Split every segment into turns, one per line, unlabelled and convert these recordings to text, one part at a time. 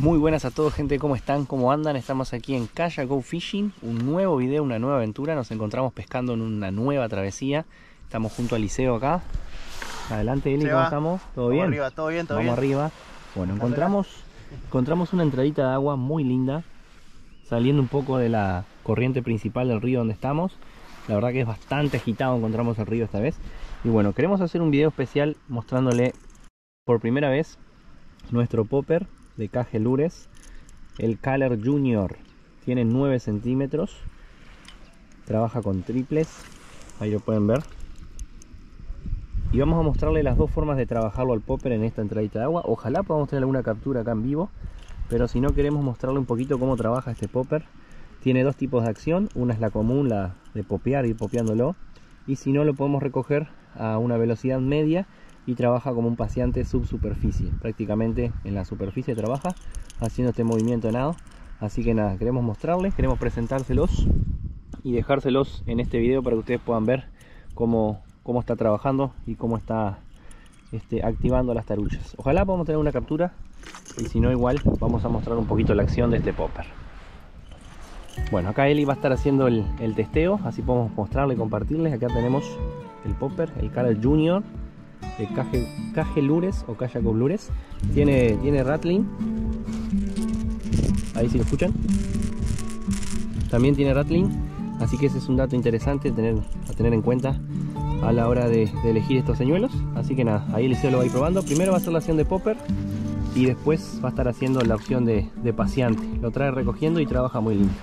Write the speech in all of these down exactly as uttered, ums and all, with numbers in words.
Muy buenas a todos, gente, ¿cómo están? ¿Cómo andan? Estamos aquí en Kayak Go Fishing, un nuevo video, una nueva aventura. Nos encontramos pescando en una nueva travesía. Estamos junto a Liceo acá. Adelante, Eli, ¿cómo estamos? ¿Todo bien?
Arriba, todo bien, todo
Vamos
bien.
arriba. Bueno, encontramos, encontramos una entradita de agua muy linda, saliendo un poco de la corriente principal del río donde estamos. La verdad que es bastante agitado, encontramos el río esta vez. Y bueno, queremos hacer un video especial mostrándole por primera vez nuestro popper de K G Lures, el Caller Junior. Tiene nueve centímetros, trabaja con triples, ahí lo pueden ver. Y vamos a mostrarle las dos formas de trabajarlo al popper en esta entradita de agua. Ojalá podamos tener alguna captura acá en vivo, pero si no, queremos mostrarle un poquito cómo trabaja este popper. Tiene dos tipos de acción, una es la común, la de popear, ir popeándolo, y si no, lo podemos recoger a una velocidad media y trabaja como un paseante subsuperficie. Prácticamente en la superficie trabaja haciendo este movimiento de nado. Así que nada, queremos mostrarles, queremos presentárselos y dejárselos en este video para que ustedes puedan ver cómo, cómo está trabajando y cómo está este, activando las taruchas. Ojalá podamos tener una captura, y si no, igual vamos a mostrar un poquito la acción de este popper. Bueno, acá Eli va a estar haciendo el, el testeo, así podemos mostrarle y compartirles. Acá tenemos el popper, el Caller Junior de K G Lures o Kayak Go Lures. Tiene, tiene rattling, ahí si lo escuchan, también tiene rattling, así que ese es un dato interesante a tener, a tener en cuenta a la hora de, de elegir estos señuelos. Así que nada, ahí Eliseo lo va a ir probando. Primero va a hacer la acción de popper y después va a estar haciendo la opción de, de paseante. Lo trae recogiendo y trabaja muy lindo.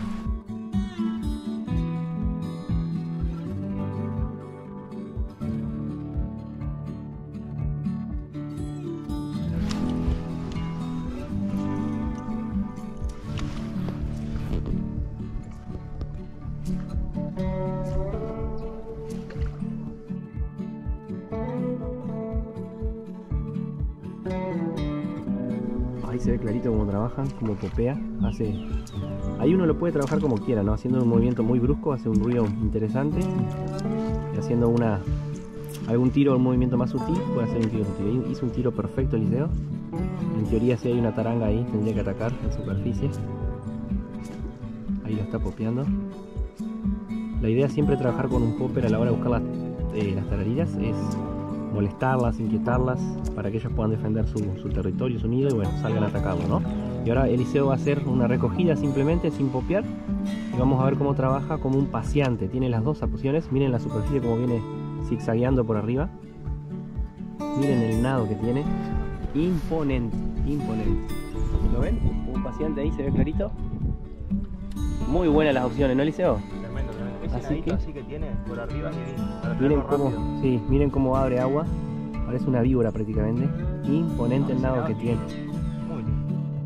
Ahí se ve clarito cómo trabajan, cómo popea. Hace... Ahí uno lo puede trabajar como quiera, ¿no? Haciendo un movimiento muy brusco, hace un ruido interesante. Y haciendo una algún tiro, un movimiento más sutil, puede hacer un tiro sutil. Hizo un tiro perfecto Eliseo. En teoría, si hay una taranga ahí, tendría que atacar en superficie. Ahí lo está popeando. La idea es siempre trabajar con un popper a la hora de buscar las, eh, las tararillas. Es molestarlas, inquietarlas, para que ellos puedan defender su, su territorio, su nido, y bueno, salgan a atacarlo, ¿no? Y ahora Eliseo va a hacer una recogida simplemente sin popear, y vamos a ver cómo trabaja como un paseante. Tiene las dos opciones. Miren la superficie como viene zigzagueando por arriba, miren el nado que tiene, imponente, imponente. ¿Lo ven? Un paseante ahí, se ve clarito. Muy buenas las opciones, ¿no, Eliseo?
Tremendo, tremendo. Ese
Así que,
así que tiene por arriba, para
miren cómo, sí, miren cómo abre agua. Parece una víbora prácticamente. Imponente el nado que tiene.
Muy lindo.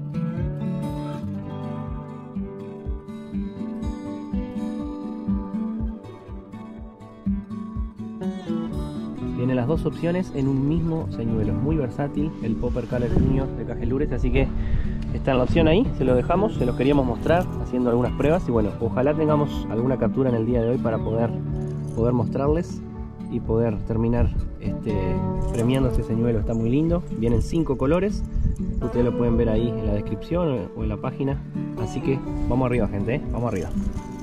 Tiene las dos opciones en un mismo señuelo. Muy versátil el popper Caller Junior de K G Lures, así que está en la opción ahí, se lo dejamos, se los queríamos mostrar haciendo algunas pruebas. Y bueno, ojalá tengamos alguna captura en el día de hoy para poder, poder mostrarles y poder terminar este, premiando este señuelo. Está muy lindo, vienen cinco colores, ustedes lo pueden ver ahí en la descripción o en la página. Así que vamos arriba, gente, ¿eh? Vamos arriba.